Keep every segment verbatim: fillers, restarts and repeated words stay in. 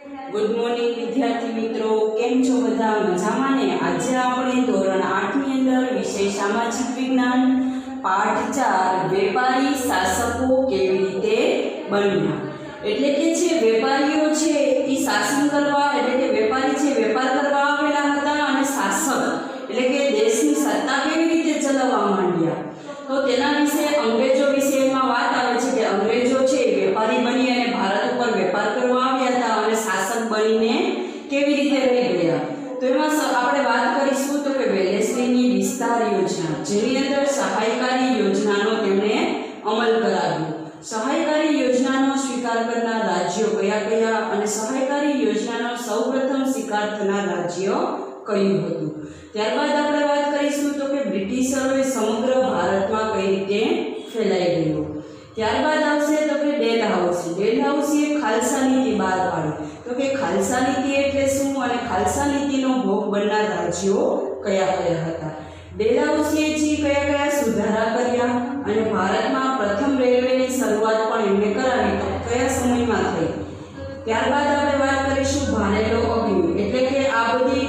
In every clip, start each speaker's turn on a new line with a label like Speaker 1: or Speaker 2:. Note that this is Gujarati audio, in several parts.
Speaker 1: गुड मॉर्निंग विद्यार्थी मित्रों, केम छो बधा मजामां ने? आज आपणे धोरण आठ ની અંદર વિષય સામાજિક વિજ્ઞાન પાઠ ચાર વેપારી શાસકો કેવી રીતે બન્યા એટલે કે છે વેપારીઓ છે એ શાસન કરવા એટલે કે વેપારી છે વેપાર કરવા આવેલા હતા અને શાસક એટલે કે દેશની સત્તા કેવી રીતે ચલાવવા માંડ્યા તો તેના વિશે અંગ્રેજો વિશેમાં વાત આવે છે કે અંગ્રેજો છે વેપારી બની અને ભારત ઉપર વેપાર કરવા આવ્યા હતા અને શાસક બનીને કેવી રીતે રહી ગયા। तो एमां आपणे बात करीशुं तो के वेलेस्लीनी विस्तार योजना जेनी अंदर सहायकारी योजनानो तेमणे अमल कराव्यो। सहायकारी योजनानो स्वीकार करनार राज्यो कया कया अने सहायकारी योजनानो सौप्रथम स्वीकार थनार राज्य कयुं हतुं। त्यारबाद आपणे बात करीशुं तो के ब्रिटिशरोए समग्र भारतमां कई रीते फैलाई गयो। त्यारबाद आवशे तो के डेलहाउसी डेलहाउसीए खालसा नीति बहार पाडी तो के खालसा नीति एटले शुं अने खालसा नीतिनो भोग बननार राज्यो कया कया हता। डेलहाउसीए जी कया कया सुधारा कर्या अने भारतमां प्रथम रेलवेनी शरूआत पण एमणे करावी तो कया समयमां थई। त्यारबाद आपणे वात करीशुं भानेलो अग्नि एटले के आ बधी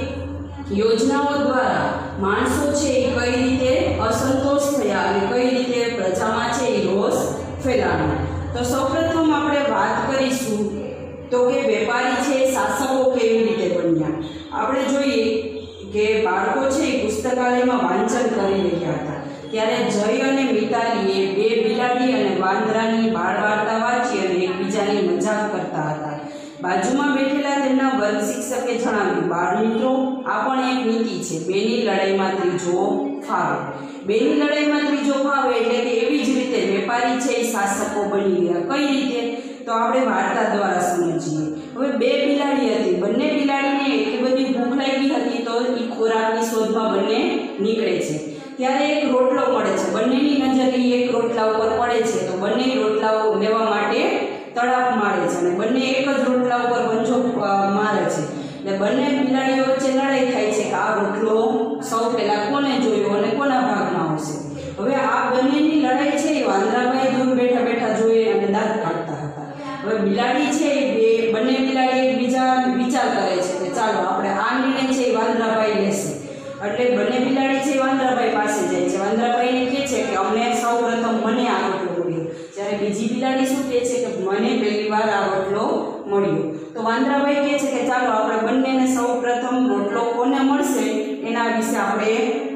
Speaker 1: योजनाओ द्वारा माणसो छे कई रीते असंतोष थया अने कई रीते प्रजामां छे रोष फैलाव्यो। तो सौप्रथम आपणे वात करीशुं तो के वेपारी छे शासको केवी रीते बन्या। आपणे जोईए के बाळको छे पुस्तकालयमां वांचन करी रह्या हता त्यारे जय अने मितालीए बे बिलाडी अने वांदरानी बाळ वार्ता वांची अने एकबीजानी मजाक करता हता। बाजुमां बेठेला तेमना वर्ग शिक्षके जणाव्युं बाळमित्रो आ पण एक नीति छे बेनी लड़ाईमां त्रीजो फावे। बेनी लड़ाईमां त्रीजो फावे એટલે કે એવી જ રીતે વેપારી છે શાસકો બની ગયા। કઈ રીતે तो आपणे वार्ता द्वारा समझीए। हवे बे बिलाड़ी हती बंने बिलाड़ीने એટલી બધી ભૂખ લાગી હતી તો ઈ ખોરાકની શોધમાં બંને નીકળે છે ત્યારે એક રોટલો મળે છે બંનેની નજર ઈ એક રોટલા ઉપર પડે છે તો બંને રોટલાઓ લેવા માટે તડપ મારે છે અને બંને એક જ રોટલા ઉપર વંજો મારે છે એટલે બંને બિલાડીઓ વચ્ચે લડાઈ થાય છે કે આ રોટલો સૌ પહેલા કોને જોયો અને કોના ભાગમાં આવશે। હવે આ બંનેની લડાઈ છે એ વાંદરાભાઈ દૂર બેઠા બેઠા જોઈ અને દાંત કાઢતા હતા। હવે બિલાડી છે બે બંને બિલાડી એકબીજા વિચાર કરે છે કે ચાલો આપણે આ નિર્ણય છે એ વાંદરાભાઈ લેશે એટલે બંને બિલાડી છે વાંદરાભાઈ પાસે જાય છે। વાંદરાભાઈને કહે છે કે અમને સૌપ્રથમ મને આ રોટલો મળ્યો જ્યારે બીજી બિલાડી શું કહે છે કે મને પહેલી વાર આ રોટલો મળ્યો। તો વાંદરાભાઈ કહે છે કે ચાલો આપણે બંનેને સૌપ્રથમ રોટલો કોને મળશે એના વિશે આપણે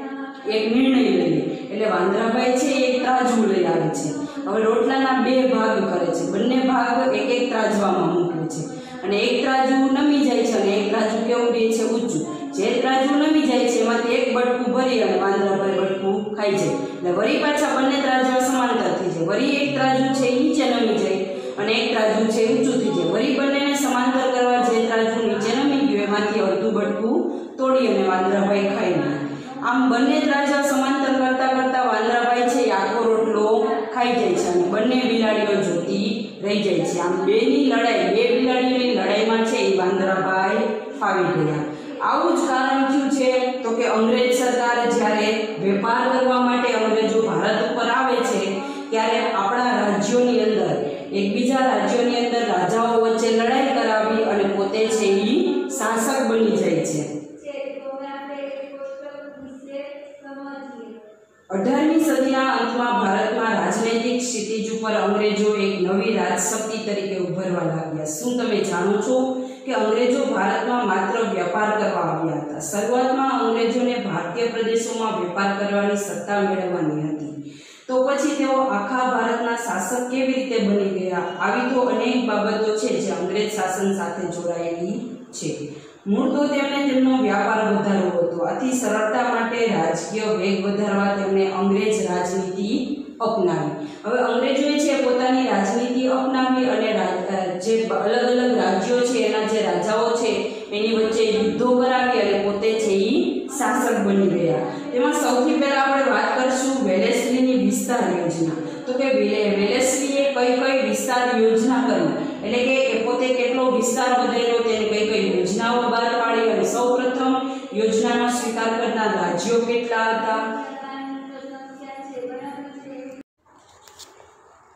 Speaker 1: એક નિર્ણય લઈએ। એટલે વાંદરાભાઈ છે એક ત્રાજુ લઈ આવે છે। હવે રોટલાના બે ભાગ કરે છે બંને ભાગ એક એક ત્રાજવામાં મૂકે છે અને એક ત્રાજુ નમી જાય છે અને એક ત્રાજુ કેવું રહે છે ઊંચું। જે ત્રાજુ નમી જાય છે એમાંથી એક બટકું ભરી અને વાંદરાભાઈ બટકું ખાઈ જાય એટલે વળી પાછા બંને ત્રાજવા સમાંતર થઈ જાય। વળી એક ત્રાજુ છે નીચે નમી જાય અને એક ત્રાજુ છે ઊંચું થઈ જાય। વળી બંનેને સમાંતર કરવા જે ત્રાજુ નીચે નમી ગયું એમાંથી અડધું બટકું તોડી અને વાંદરાભાઈ ખાઈ લે। આમ બંને ત્રાજવા સમાંતર કરતા કરતા વાંદરાભાઈ છે આખો રોટલો ખાઈ જાય છે અને બંને બિલાડીઓ જોતી રહી જાય છે। આમ બેની લડાઈ બે બિલાડીઓની લડાઈમાં છે એ વાંદરાભાઈ ફાવી ગયા। આવું જ કારણ થયું છે તો કે અંગ્રેજ સરકાર જ્યારે વેપાર કરવા માટે અંગ્રેજો ભારત ઉપર આવે છે ત્યારે આપણા રાજ્યોની અંદર એકબીજા રાજ્યોની અંદર રાજાઓ વચ્ચે લડાઈ કરાવી અને પોતે છે એ શાસક બની જાય છે। अठारहमी सदीना अंतमां भारतमां राजनैतिक क्षितिज पर अंग्रेजो एक नवी राजशक्ति तरीके उभरवा लाग्या। शुं तमे जाणो छो के अंग्रेजो भारतमां मात्र व्यापार करवा आव्या हता। शरूआतमां अंग्रेजोने भारतीय प्रदेशोमां वेपार करवानी सत्ता मेळवવાની હતી तो પછી તેઓ આખા ભારતના શાસક કેવી રીતે બની ગયા આવી તો અનેક બાબતો છે જે અંગ્રેજ શાસન સાથે જોડાયેલી છે। મૂળ તો તેમણે તેમનો વ્યાપાર વધારવો હતો આથી સરળતા માટે રાજકીય વેગ વધારવા તેમણે અંગ્રેજ રાજનીતિ અપનાવી। હવે અંગ્રેજોએ છે પોતાની રાજનીતિ અપનાવી અને જે અલગ અલગ રાજ્યો છે એના જે રાજાઓ છે એની વચ્ચે યુદ્ધો કરાવી અને પોતે છે એ શાસક બની ગયા। તેમાં સૌથી પહેલા આપણે વાત કરીશું વેલેસ્લીની વિસ્તાર યોજના। તો કે વેલેસ્લીએ કઈ કઈ વિસ્તાર યોજના કરી એટલે કે એ પોતે કેટલો વિસ્તાર વધાર્યો તેને કઈ કઈ યોજનાઓ બહાર પાડી અને સૌપ્રથમ યોજનાનો સ્વીકાર કરનાર રાજ્યો કેટલા હતા।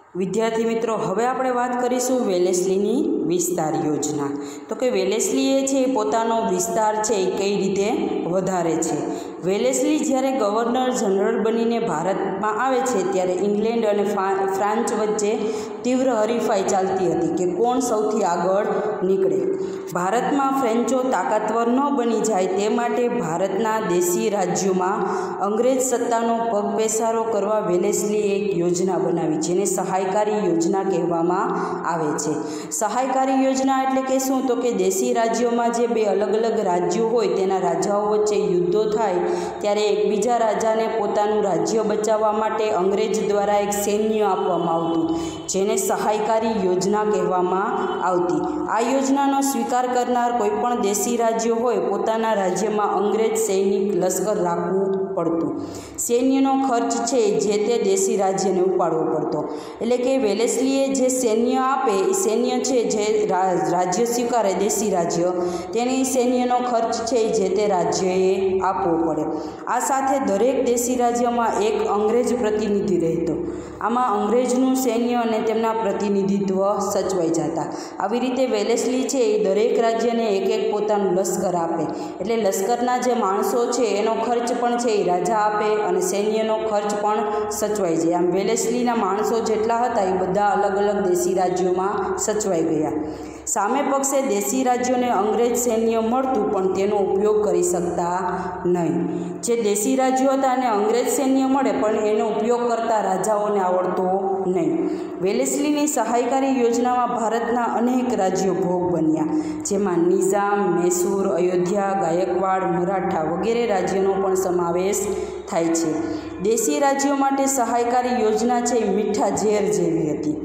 Speaker 1: વિદ્યાર્થી મિત્રો, હવે આપણે વાત કરીશું વેલેસ્લીની વિસ્તાર યોજના. તો કે વેલેસ્લી એ છે પોતાનો વિસ્તાર છે એ કઈ રીતે વધારે છે. વેલેસ્લી જ્યારે ગવર્નર જનરલ બનીને ભારતમાં આવે છે ત્યારે ઇંગ્લેન્ડ અને ફ્રાન્સ વચ્ચે તીવ્ર હરીફાઈ ચાલતી હતી કે કોણ સૌથી આગળ નીકળે. ભારતમાં ફ્રેન્ચો તાકાતવર ન બની જાય તે માટે ભારતના દેશી રાજ્યોમાં અંગ્રેજ સત્તાનો પગપેસારો કરવા વેલેસ્લીએ એક યોજના બનાવી જેને સહાયકારી યોજના કહેવામાં આવે છે. સહાયકારી યોજના એટલે કે શું? તો કે દેશી રાજ્યોમાં જે બે અલગ અલગ રાજ્યો હોય તેના રાજાઓ વચ્ચે યુદ્ધો થાય ત્યારે એકબીજા રાજાને પોતાનું રાજ્ય બચાવવા માટે અંગ્રેજ દ્વારા એક સૈન્ય આપવામાં આવતું જેને સહાયકારી યોજના કહેવામાં આવતી. આ યોજનાનો સ્વીકાર કરનાર કોઈપણ દેશી રાજ્યો હોય પોતાના રાજ્યમાં અંગ્રેજ સૈનિક લશ્કર રાખવું પડતું. સૈન્યનો ખર્ચ છે જે તે દેશી રાજ્યને ઉપાડવો પડતો. એટલે કે વેલેસ્લીએ જે સૈન્ય આપે એ સૈન્ય છે જે રાજ્ય સ્વીકારે દેશી રાજ્ય તેની સૈન્યનો ખર્ચ છે જે તે રાજ્યએ આપવો પડે. આ સાથે દરેક દેશી રાજ્યમાં એક અંગ્રેજ પ્રતિનિધિ રહેતો. આમાં અંગ્રેજનું સૈન્ય અને તેમના પ્રતિનિધિત્વ સચવાઈ જતા. આવી રીતે વેલેસ્લી છે એ દરેક રાજ્યને એક એક પોતાનું લશ્કર આપે. એટલે લશ્કરના જે માણસો છે એનો ખર્ચ પણ છે એ રાજા આપે અને સૈન્યનો ખર્ચ પણ સચવાઈ જાય. આમ વેલેસ્લીના માણસો જેટલા હતા એ બધા અલગ અલગ દેશી રાજ્યોમાં સચવાઈ ગયા. સામે પક્ષે દેશી રાજ્યોને અંગ્રેજ સૈન્ય મળતું પણ તેનો ઉપયોગ કરી શકતા નહીં. જે દેશી રાજ્યો હતા અને અંગ્રેજ સૈન્ય મળે પણ એનો ઉપયોગ કરતા રાજાઓને આવડતો નહીં. વેલેસ્લીની સહાયકારી યોજનામાં ભારતના અનેક રાજ્યો ભોગ બન્યા જેમાં નિઝામ, મૈસૂર, અયોધ્યા, ગાયકવાડ, મરાઠા વગેરે રાજ્યોનો પણ સમાવેશ થાય છે. દેશી રાજ્યો માટે સહાયકારી યોજના છે મીઠા ઝેર જેવી હતી.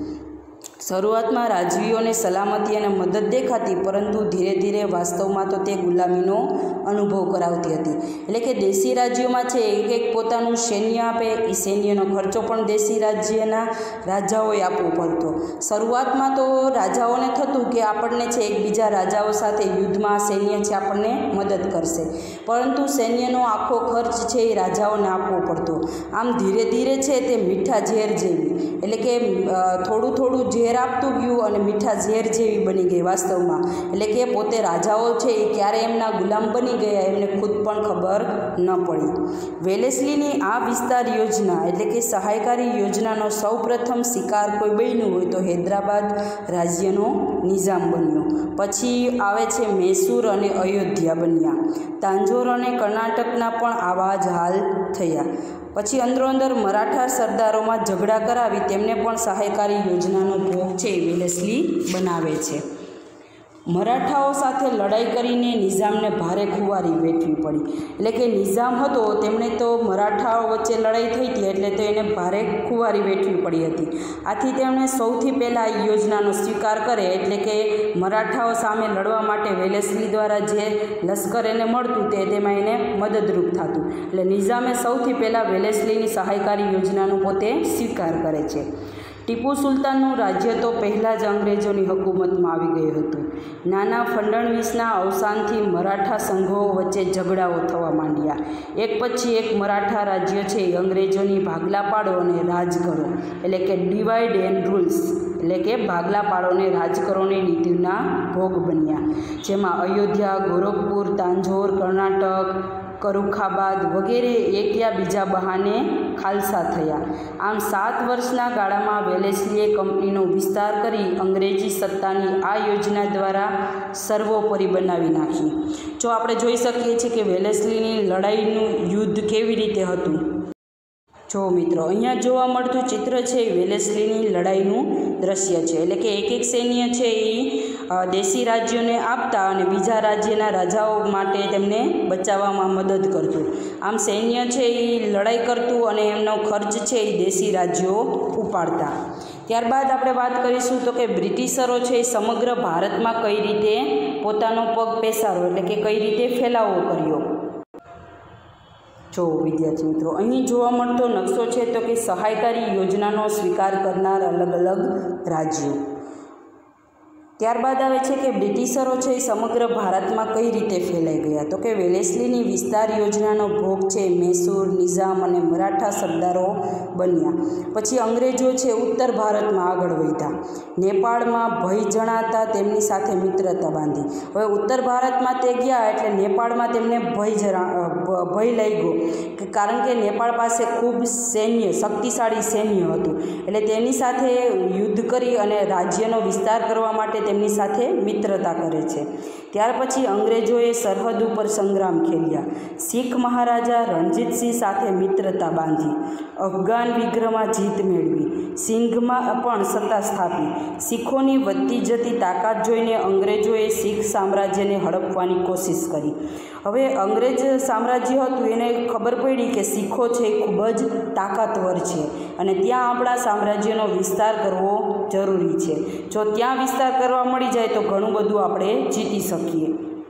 Speaker 1: શરૂઆતમાં રાજવીઓને સલામતી અને મદદ દેખાતી પરંતુ ધીરે ધીરે વાસ્તવમાં તો તે ગુલામીનો અનુભવ કરાવતી હતી. એટલે કે દેશી રાજ્યોમાં છે એક એક પોતાનું સૈન્ય આપે એ સૈન્યનો ખર્ચો પણ દેશી રાજ્યના રાજાઓએ આપવો પડતો. શરૂઆતમાં તો રાજાઓને થતું કે આપણને છે એકબીજા રાજાઓ સાથે યુદ્ધમાં સૈન્ય છે આપણને મદદ કરશે પરંતુ સૈન્યનો આખો ખર્ચ છે એ રાજાઓને આપવો પડતો. આમ ધીરે ધીરે છે તે મીઠા ઝેર જેવી એટલે કે થોડું થોડું ઝેર આપતું ગયું અને મીઠા ઝેર જેવી બની ગઈ વાસ્તવમાં. એટલે કે પોતે રાજાઓ છે એ ક્યારે એમના ગુલામ બની ગયા એમને ખુદ પણ ખબર ન પડી. વેલેસ્લીની આ વિસ્તાર યોજના એટલે કે સહાયકારી યોજનાનો સૌ પ્રથમ શિકાર કોઈ બન્યું હોય તો હૈદરાબાદ રાજ્યનો નિઝામ બન્યો. પછી આવે છે મૈસૂર અને અયોધ્યા બન્યા. તાંજોર અને કર્ણાટકના પણ આવા જ હાલ થયા. પછી અંદરો અંદર મરાઠા સરદારોમાં ઝઘડા કરાવી તેમને પણ સહાયકારી યોજનાનો ભોગ છે વેલેસ્લી બનાવે છે. મરાઠાઓ સાથે લડાઈ કરીને નિઝામને ભારે ખુવારી વેઠવી પડી. એટલે કે નિઝામ હતો તેમણે તો મરાઠાઓ વચ્ચે લડાઈ થઈ હતી એટલે તો એને ભારે ખુવારી વેઠવી પડી હતી. આથી તેમણે સૌથી પહેલાં આ યોજનાનો સ્વીકાર કરે એટલે કે મરાઠાઓ સામે લડવા માટે વેલેસ્લી દ્વારા જે લશ્કર એને મળતું તે તેમાં એને મદદરૂપ થતું. એટલે નિઝામે સૌથી પહેલાં વેલેસ્લીની સહાયકારી યોજનાનો પોતે સ્વીકાર કરે છે. ટીપુ સુલતાનનું રાજ્ય તો પહેલાં જ અંગ્રેજોની હુકુમતમાં આવી ગયું હતું. નાના ફડણવીસના અવસાનથી મરાઠા સંઘો વચ્ચે ઝઘડાઓ થવા માંડ્યા. એક પછી એક મરાઠા રાજ્ય છે અંગ્રેજોની ભાગલા પાડો અને રાજ કરો એટલે કે ડિવાઇડ એન્ડ રૂલ્સ એટલે કે ભાગલા પાડોને રાજ કરોની નીતિના ભોગ બન્યા. જેમાં અયોધ્યા, ગોરખપુર, તાંજોર, કર્ણાટક, કરુખાબાદ વગેરે એક યા બીજા બહાને ખાલસા થયા. આમ સાત વર્ષના ગાળામાં વેલેસ્લીએ કંપનીનો વિસ્તાર કરી અંગ્રેજી સત્તાની આ યોજના દ્વારા સર્વોપરી બનાવી નાખી. જો આપણે જોઈ શકીએ છીએ કે વેલેસ્લીની લડાઈનું યુદ્ધ કેવી રીતે હતું. જો મિત્રો અહીંયા જોવા મળતું ચિત્ર છે એ વેલેસ્લીની લડાઈનું દ્રશ્ય છે. એટલે કે એક એક સૈન્ય છે એ દેશી રાજ્યોને આપતા અને બીજા રાજ્યના રાજાઓ માટે તેમને બચાવવામાં મદદ કરતું. આમ સૈન્ય છે એ લડાઈ કરતું અને એમનો ખર્ચ છે એ દેશી રાજ્યો ઉપાડતા. ત્યારબાદ આપણે વાત કરીશું તો કે બ્રિટિશરો છે એ સમગ્ર ભારતમાં કઈ રીતે પોતાનો પગ પેસારો એટલે કે કઈ રીતે ફેલાવો કર્યો. જો વિદ્યાર્થી મિત્રો અહીં જોવા મળતો નકશો છે તો કે સહાયકારી યોજનાનો સ્વીકાર કરનાર અલગ અલગ રાજ્યો. ત્યારબાદ આવે છે કે બ્રિટિશરો છે એ સમગ્ર ભારતમાં કઈ રીતે ફેલાઈ ગયા, તો કે વેલેસ્લીની વિસ્તાર યોજનાનો ભોગ છે મૈસૂર, નિઝામ અને મરાઠા સરદારો બન્યા. પછી અંગ્રેજો છે ઉત્તર ભારતમાં આગળ વધ્યા. નેપાળમાં ભય જણાતા તેમની સાથે મિત્રતા બાંધી. હવે ઉત્તર ભારતમાં તે ગયા એટલે નેપાળમાં તેમને ભય જરા ભય લાગ્યો, કારણ કે નેપાળ પાસે ખૂબ સૈન્ય શક્તિશાળી સૈન્ય હતું. એટલે તેની સાથે યુદ્ધ કરી અને રાજ્યનો વિસ્તાર કરવા માટે તેમની સાથે મિત્રતા કરે છે. ત્યાર પછી અંગ્રેજોએ સરહદ ઉપર સંગ્રામ ખેલ્યા. શીખ મહારાજા રણજીતસિંહ સાથે મિત્રતા બાંધી. અફઘાન વિગ્રહમાં જીત મેળવી. સિંઘમાં પણ સત્તા સ્થાપી. શીખોની વધતી જતી તાકાત જોઈને અંગ્રેજોએ શીખ સામ્રાજ્યને હડપવાની કોશિશ કરી. હવે અંગ્રેજ સામ્રાજ્ય હતું એને ખબર પડી કે શીખો છે એ ખૂબ જ તાકાતવર છે અને ત્યાં આપણા સામ્રાજ્યનો વિસ્તાર કરવો જરૂરી છે. જો ત્યાં વિસ્તાર કરવા મળી જાય તો ઘણું બધું આપણે જીતી શકીએ.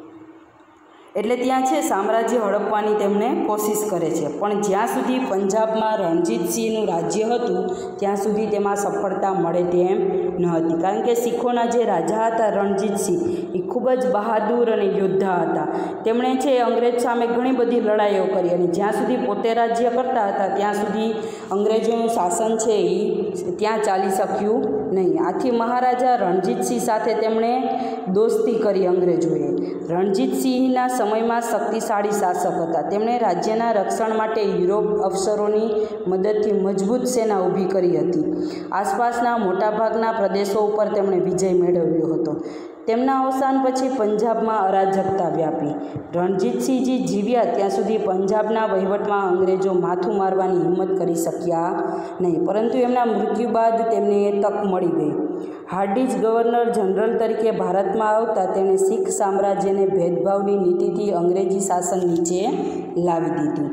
Speaker 1: એટલે ત્યાં છે સામ્રાજ્ય હડપવાની તેમણે કોશિશ કરે છે. પણ જ્યાં સુધી પંજાબમાં રણજીતસિંહનું રાજ્ય હતું ત્યાં સુધી તેમાં સફળતા મળે તેમ ન હતી, કારણ કે શીખોના જે રાજા હતા રણજીતસિંહ એ ખૂબ જ બહાદુર અને યોદ્ધા હતા. તેમણે છે અંગ્રેજ સામે ઘણી બધી લડાઈઓ કરી અને જ્યાં સુધી પોતે રાજ્ય કરતા હતા ત્યાં સુધી અંગ્રેજોનું શાસન છે એ ત્યાં ચાલી શક્યું નહીં. આથી મહારાજા રણજીતસિંહ સાથે તેમણે દોસ્તી કરી અંગ્રેજોએ. રણજીતસિંહના સમયમાં શક્તિશાળી શાસક હતા. તેમણે રાજ્યના રક્ષણ માટે યુરોપ અફસરોની મદદથી મજબૂત સેના ઊભી કરી હતી. આસપાસના મોટાભાગના પ્રદેશો ઉપર તેમણે વિજય મેળવ્યો હતો. તેમના અવસાન પછી પંજાબમાં અરાજકતા વ્યાપી. રણજીતસિંહજી જીવ્યા ત્યાં સુધી પંજાબના વહીવટમાં અંગ્રેજો માથું મારવાની હિંમત કરી શક્યા નહીં, પરંતુ એમના મૃત્યુ બાદ તેમને એ તક મળી ગઈ. હાર્ડિજ ગવર્નર જનરલ તરીકે ભારતમાં આવતા તેણે શીખ સામ્રાજ્યને ભેદભાવની નીતિથી અંગ્રેજી શાસન નીચે લાવી દીધું.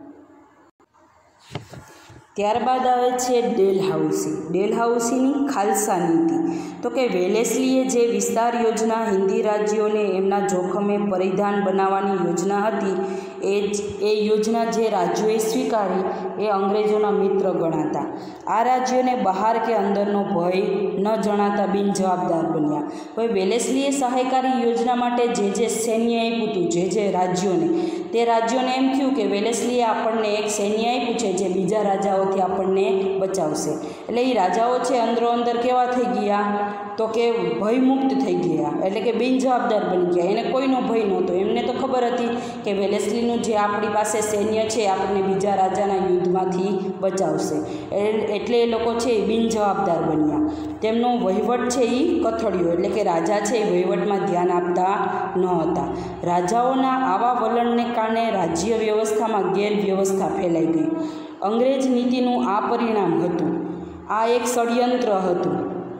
Speaker 1: ત્યારબાદ આવે છે ડેલહાઉસી. ડેલહાઉસીની ખાલસા નીતિ. તો કે વેલેસ્લીએ જે વિસ્તાર યોજના હિન્દી રાજ્યોને એમના જોખમે પરિધાન બનાવવાની યોજના હતી એ જ એ યોજના જે રાજ્યોએ સ્વીકારી એ અંગ્રેજોના મિત્ર ગણાતા. આ રાજ્યોને બહાર કે અંદરનો ભય ન જણાતા બિનજવાબદાર બન્યા. હવે વેલેસ્લીએ સહાયકારી યોજના માટે જે જે સૈન્ય આપ્યું હતું જે જે રાજ્યોને તે રાજ્યોને એમ થયું કે વેલેસ્લીએ આપણને એક સૈન્ય આપ્યું છે જે બીજા રાજાઓથી આપણને બચાવશે. એટલે એ રાજાઓ છે અંદરો અંદર કેવા થઈ ગયા તો કે ભયમુક્ત થઈ ગયા, એટલે કે બિનજવાબદાર બની ગયા. એને કોઈનો ભય નહોતો. એમને તો ખબર હતી કે વેલેસ્લીનું જે આપણી પાસે સૈન્ય છે આપણને બીજા રાજાના યુદ્ધમાંથી બચાવશે. એટલે એ લોકો છે એ બિનજવાબદાર બન્યા. તેમનો વહીવટ છે એ કથળ્યો, એટલે કે રાજા છે એ વહીવટમાં ધ્યાન આપતા ન હતા. રાજાઓના આવા વલણને કારણે રાજ્ય વ્યવસ્થામાં ગેરવ્યવસ્થા ફેલાઈ ગઈ. અંગ્રેજ નીતિનું આ પરિણામ હતું. આ એક ષડયંત્ર હતું.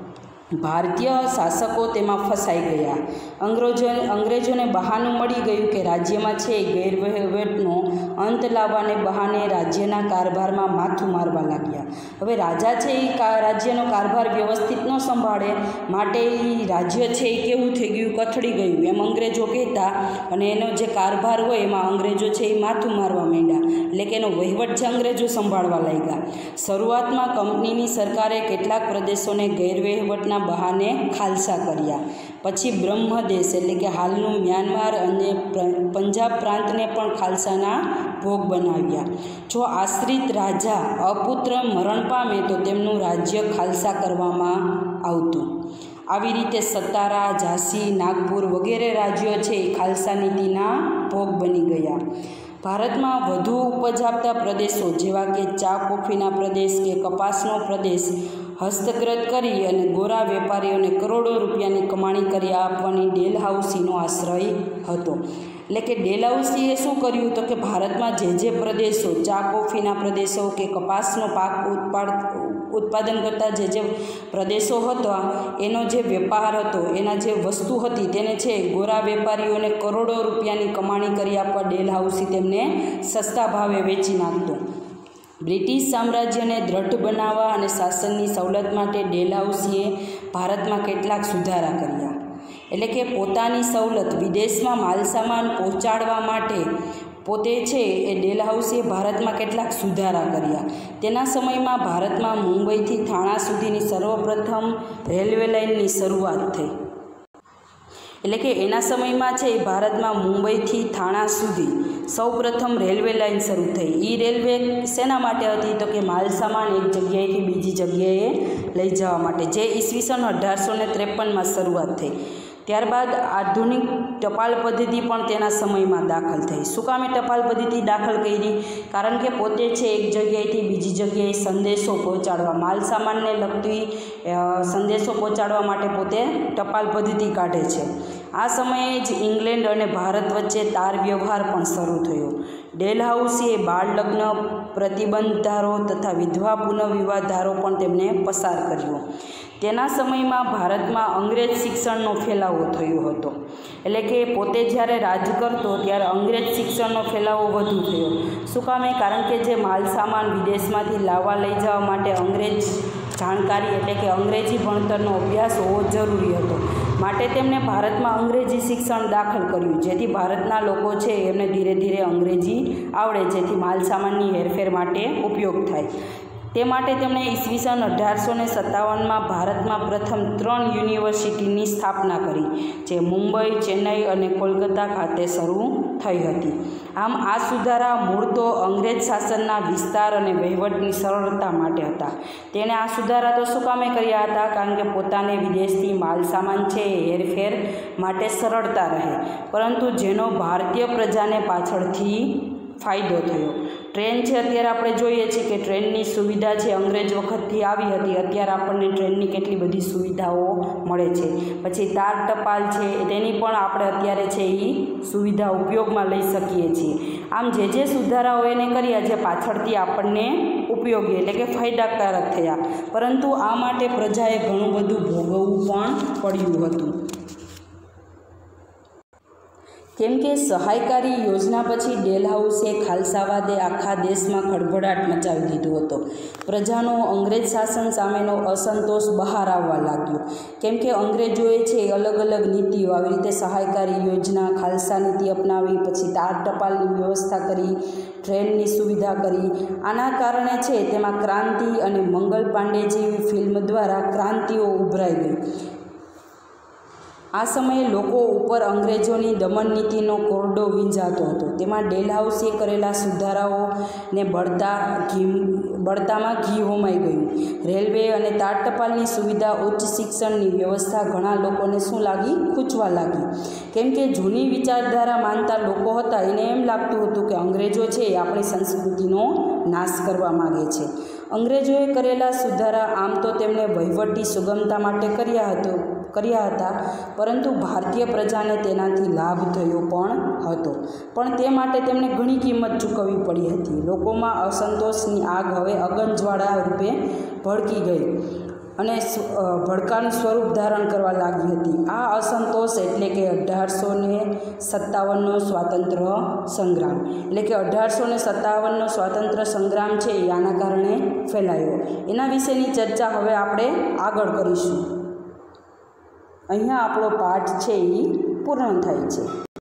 Speaker 1: ભારતીય શાસકો તેમાં ફસાઈ ગયા. અંગ્રેજો અંગ્રેજોને બહાનું મળી ગયું કે રાજ્યમાં છે ગેરવહીવટનો અંત લાવવાને બહાને રાજ્યના કારભારમાં માથું મારવા લાગ્યા. હવે રાજા છે એ રાજ્યનો કારભાર વ્યવસ્થિત ન સંભાળે માટે એ રાજ્ય છે એ કેવું થઈ ગયું, કથળી ગયું એમ અંગ્રેજો કહેતા, અને એનો જે કારભાર હોય એમાં અંગ્રેજો છે એ માથું મારવા માંડ્યા. એટલે કે એનો વહીવટ છે અંગ્રેજો સંભાળવા લાગ્યા. શરૂઆતમાં કંપનીની સરકારે કેટલાક પ્રદેશોને ગેરવહીવટના બહાને ખાલસા કર્યા. પછી બ્રહ્મદેશ એટલે કે હાલનું મ્યાનમાર અને પંજાબ પ્રાંતને પણ ખાલસાના ભોગ બનાવ્યા. જો આશ્રિત રાજા અપુત્ર મરણ પામે તો તેમનું રાજ્ય ખાલસા કરવામાં આવતું. આવી રીતે સતારા, ઝાંસી, નાગપુર વગેરે રાજ્યો છે એ ખાલસા નીતિના ભોગ બની ગયા. ભારતમાં વધુ ઉપજ આપતા પ્રદેશો જેવા કે ચા કોફીના પ્રદેશ કે કપાસનો પ્રદેશ હસ્તગત કરી અને ગોરા વેપારીઓને કરોડો રૂપિયાની કમાણી કરી આપવાની ડેલહાઉસીનો આશ્રય હતો. એટલે કે ડેલહાઉસીએ શું કર્યું તો કે ભારતમાં જે જે પ્રદેશો ચા કોફીના પ્રદેશો કે કપાસનો પાક ઉત્પાદ ઉત્પાદન કરતા જે જે પ્રદેશો હતા એનો જે વેપાર હતો, એના જે વસ્તુ હતી તેને છે ગોરા વેપારીઓને કરોડો રૂપિયાની કમાણી કરી આપવા ડેલહાઉસી તેમને સસ્તા ભાવે વેચી નાખતો. બ્રિટિશ સામ્રાજ્યને દ્રઢ બનાવવા અને શાસનની સવલત માટે ડેલહાઉસીએ ભારતમાં કેટલાક સુધારા કર્યા. એટલે કે પોતાની સવલત વિદેશમાં માલસામાન પહોંચાડવા માટે પોતે છે એ ડેલહાઉસીએ ભારતમાં કેટલાક સુધારા કર્યા. તેના સમયમાં ભારતમાં મુંબઈથી થાણા સુધીની સર્વપ્રથમ રેલવે લાઇનની શરૂઆત થઈ. એટલે કે એના સમયમાં છે ભારતમાં મુંબઈથી થાણા સુધી સૌપ્રથમ રેલવે લાઇન શરૂ થઈ. એ રેલવે શેના માટે હતી? તો કે માલ સામાન એક જગ્યાએથી બીજી જગ્યાએ લઈ જવા માટે, જે ઈસવીસન અઢારસો ને ત્રેપનમાં શરૂઆત થઈ. ત્યારબાદ આધુનિક ટપાલ પદ્ધતિ પણ તેના સમયમાં દાખલ થઈ. શું કામે ટપાલ પદ્ધતિ દાખલ કરી? કારણ કે પોતે છે એક જગ્યાએથી બીજી જગ્યાએ સંદેશો પહોંચાડવા, માલ સામાનને લગતી સંદેશો પહોંચાડવા માટે પોતે ટપાલ પદ્ધતિ કાઢે છે. આ સમયે જ ઇંગ્લેન્ડ અને ભારત વચ્ચે તાર વ્યવહાર પણ શરૂ થયો. ડેલહાઉસીએ બાળ લગ્ન પ્રતિબંધ ધારો તથા વિધવા પુનઃવિવાહ ધારો પણ તેમણે પસાર કર્યો. તેના સમયમાં ભારતમાં અંગ્રેજ શિક્ષણનો ફેલાવો થયો હતો. એટલે કે પોતે જ્યારે રાજ કરતો ત્યારે અંગ્રેજ શિક્ષણનો ફેલાવો વધુ થયો. શું કામે? કારણ કે જે માલ સામાન વિદેશમાંથી લાવવા લઈ જવા માટે અંગ્રેજ જાણકારી એટલે કે અંગ્રેજી ભણતરનો અભ્યાસ હોવો જરૂરી હતો. માટે તેમણે ભારતમાં અંગ્રેજી શિક્ષણ દાખલ કર્યું, જેથી ભારતના લોકો છે એમને ધીરે ધીરે અંગ્રેજી આવડે, જેથી માલ સામાનની હેરફેર માટે ઉપયોગ થાય. તે માટે તેમણે ઈસવીસન અઢારસો ને સત્તાવનમાં ભારતમાં પ્રથમ ત્રણ યુનિવર્સિટીની સ્થાપના કરી, જે મુંબઈ, ચેન્નઈ અને કોલકાતા ખાતે શરૂ થઈ હતી. આમ આ સુધારા મૂળ તો અંગ્રેજ શાસનના વિસ્તાર અને વહીવટની સરળતા માટે હતા. તેણે આ સુધારા તો શું કામે કર્યા હતા? કારણ કે પોતાને વિદેશથી માલ સામાન છે એ હેરફેર માટે સરળતા રહે, પરંતુ જેનો ભારતીય પ્રજાને પાછળથી ફાયદો થયો. ટ્રેન છે, અત્યારે આપણે જોઈએ છીએ કે ટ્રેનની સુવિધા છે અંગ્રેજ વખતથી આવી હતી. અત્યારે આપણને ટ્રેનની કેટલી બધી સુવિધાઓ મળે છે. પછી તાર ટપાલ છે, તેની પણ આપણે અત્યારે છે એ સુવિધા ઉપયોગમાં લઈ શકીએ છીએ. આમ જે જે સુધારાઓ એને કર્યા છે પાછળથી આપણને ઉપયોગી એટલે કે ફાયદાકારક થયા, પરંતુ આ માટે પ્રજાએ ઘણું બધું ભોગવવું પણ પડ્યું હતું. કેમ કે સહાયકારી યોજના પછી ડેલહાઉસે ખાલસાવાદે આખા દેશમાં ખળભળાટ મચાવી દીધો હતો. પ્રજાનો અંગ્રેજ શાસન સામેનો અસંતોષ બહાર આવવા લાગ્યો. કેમ કે અંગ્રેજોએ છે અલગ અલગ નીતિઓ, આવી રીતે સહાયકારી યોજના, ખાલસા નીતિ અપનાવી, પછી તાર ટપાલની વ્યવસ્થા કરી, ટ્રેનની સુવિધા કરી. આના કારણે છે તેમાં ક્રાંતિ અને મંગલ પાંડે જેવી ફિલ્મ દ્વારા ક્રાંતિઓ ઉભરાઈ ગઈ. આ સમયે લોકો ઉપર અંગ્રેજોની દમન નીતિનો કોરડો વીંજાતો હતો. તેમાં ડેલહાઉસે કરેલા સુધારાઓને બળતા ઘી બળતામાં ઘી હોમાઈ ગયું. રેલવે અને તાર ટપાલની સુવિધા, ઉચ્ચ શિક્ષણની વ્યવસ્થા ઘણા લોકોને શું લાગી? ખૂંચવા લાગી. કેમ કે જૂની વિચારધારા માનતા લોકો હતા, એને એમ લાગતું હતું કે અંગ્રેજો છે એ આપણી સંસ્કૃતિનો નાશ કરવા માગે છે. અંગ્રેજોએ કરેલા સુધારા આમ તો તેમણે વહીવટી સુગમતા માટે કર્યા હતો કર્યા હતા પરંતુ ભારતીય પ્રજાને તેનાથી લાભ થયો પણ હતો. પણ તે માટે તેમને ઘણી કિંમત ચૂકવવી પડી હતી. લોકોમાં અસંતોષની આગ હવે અગનજ્વાળા રૂપે ભડકી ગઈ અને ભડકાનું સ્વરૂપ ધારણ કરવા લાગી હતી. આ અસંતોષ એટલે કે અઢારસો ને સત્તાવનનો સ્વાતંત્ર્ય સંગ્રામ એટલે કે અઢારસો ને સત્તાવનનો સ્વાતંત્ર્ય સંગ્રામ છે એ આના કારણે ફેલાયો. એના વિશેની ચર્ચા હવે આપણે આગળ કરીશું. અહીંયા આપણો પાઠ છે એ પૂર્ણ થાય છે.